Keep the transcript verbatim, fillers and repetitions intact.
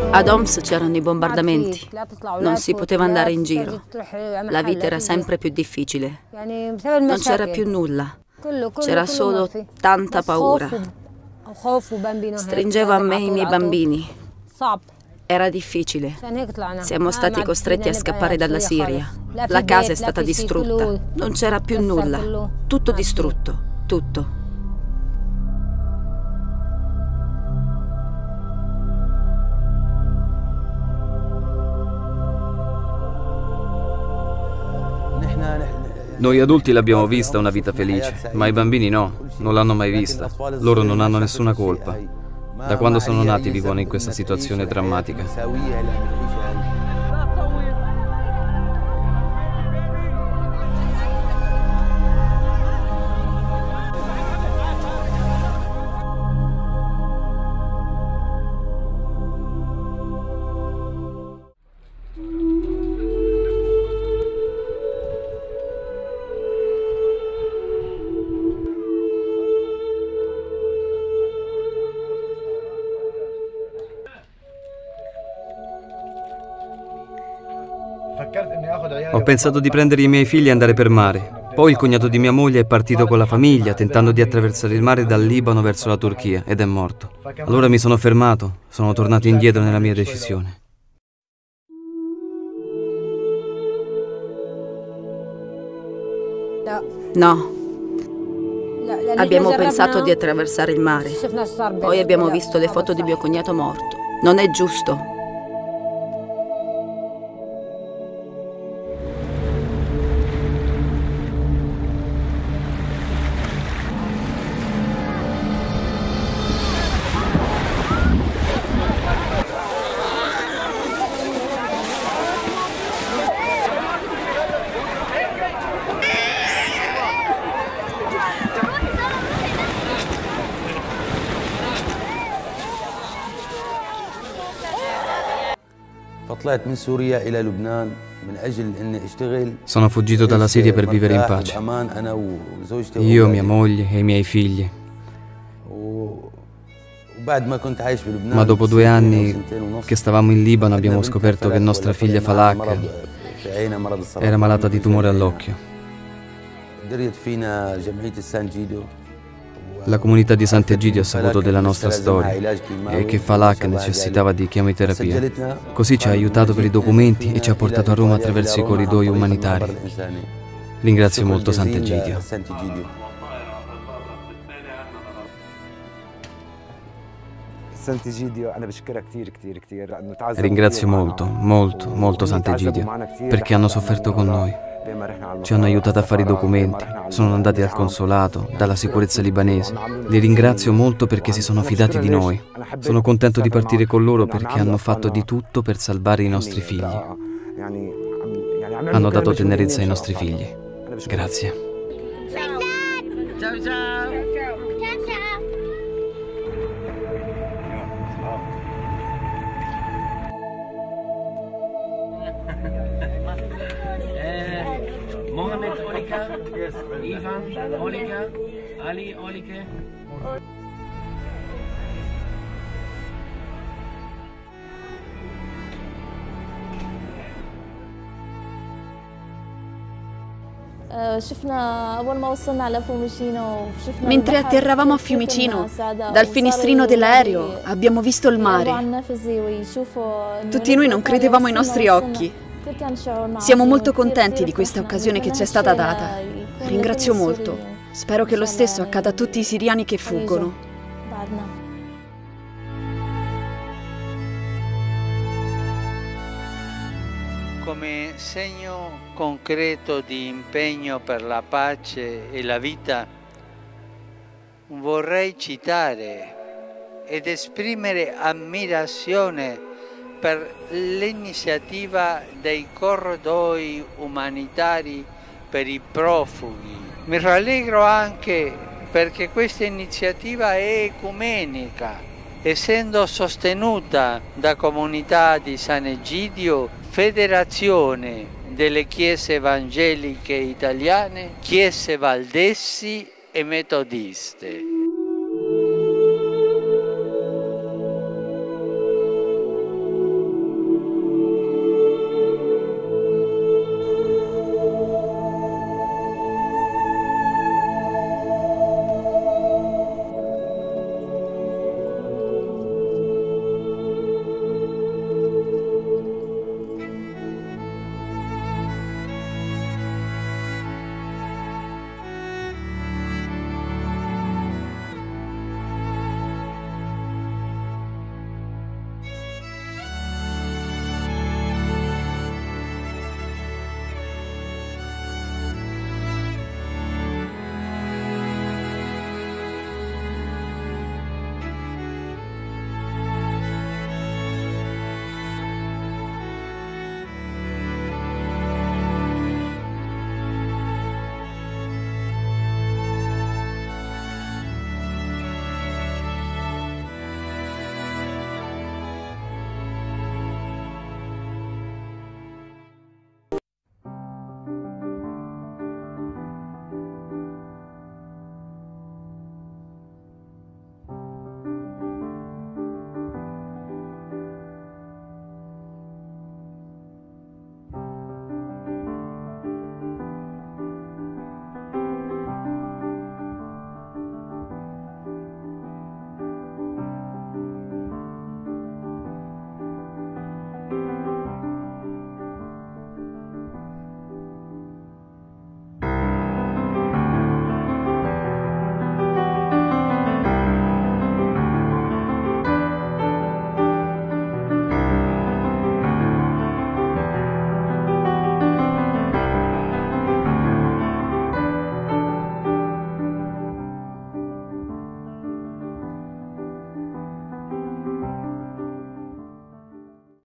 Ad Homs c'erano i bombardamenti, non si poteva andare in giro, la vita era sempre più difficile, non c'era più nulla, c'era solo tanta paura. Stringevo a me i miei bambini, era difficile, siamo stati costretti a scappare dalla Siria, la casa è stata distrutta, non c'era più nulla, tutto distrutto, tutto. Noi adulti l'abbiamo vista una vita felice, ma i bambini no, non l'hanno mai vista. Loro non hanno nessuna colpa. Da quando sono nati vivono in questa situazione drammatica. Ho pensato di prendere i miei figli e andare per mare. Poi il cognato di mia moglie è partito con la famiglia, tentando di attraversare il mare dal Libano verso la Turchia, ed è morto. Allora mi sono fermato, sono tornato indietro nella mia decisione. No. Abbiamo pensato di attraversare il mare. Poi abbiamo visto le foto di mio cognato morto. Non è giusto. Sono fuggito dalla Siria per vivere in pace. Io, mia moglie e i miei figli. Ma dopo due anni che stavamo in Libano abbiamo scoperto che nostra figlia Falak era malata di tumore all'occhio. La comunità di Sant'Egidio ha saputo della nostra storia e che Falak necessitava di chemioterapia. Così ci ha aiutato per i documenti e ci ha portato a Roma attraverso i corridoi umanitari. Ringrazio molto Sant'Egidio. Ringrazio molto, molto, molto Sant'Egidio perché hanno sofferto con noi. Ci hanno aiutato a fare i documenti, sono andati al consolato, dalla sicurezza libanese. Li ringrazio molto perché si sono fidati di noi. Sono contento di partire con loro perché hanno fatto di tutto per salvare i nostri figli. Hanno dato tenerezza ai nostri figli. Grazie. Ciao ciao. Mohamed Olika, Ivan Olika, Ali Olike. Mentre atterravamo a Fiumicino, dal finestrino dell'aereo abbiamo visto il mare. Tutti noi non credevamo ai nostri occhi. Siamo molto contenti di questa occasione che ci è stata data. Ringrazio molto. Spero che lo stesso accada a tutti i siriani che fuggono. Come segno concreto di impegno per la pace e la vita, vorrei citare ed esprimere ammirazione per l'iniziativa dei corridoi umanitari per i profughi. Mi rallegro anche perché questa iniziativa è ecumenica, essendo sostenuta da comunità di Sant'Egidio, Federazione delle Chiese Evangeliche Italiane, Chiese Valdesi e Metodiste.